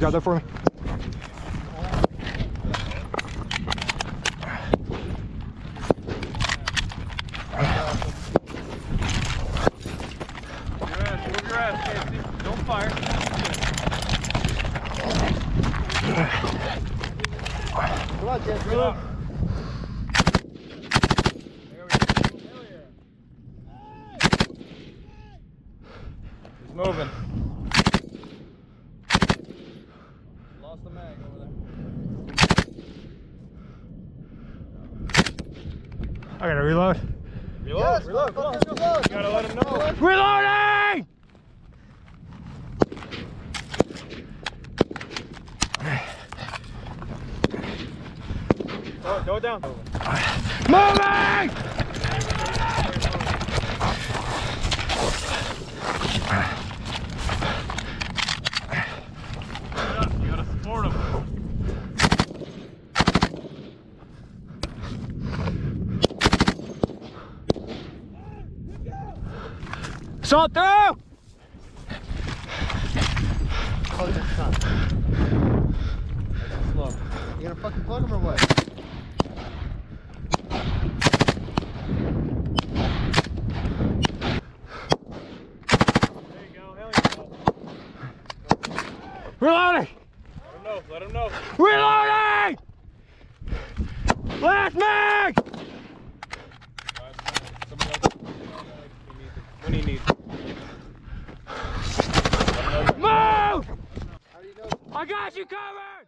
grab that for me? Move your ass, Casey. Don't fire. Come on, Jess. Good up. He's moving. Lost the mag over there. I gotta reload. Reload, Yes, reload, come on. reload. You gotta let him know. Reloading! Go down. Moving! You gotta support him. Assault through! Oh, that's not. Slow. You gonna fucking plug him or what? There you go. Hell yeah. Reloading! Let him know. Reloading! Last mag! Somebody else. When he needs it. Move! How do you know? I got you covered!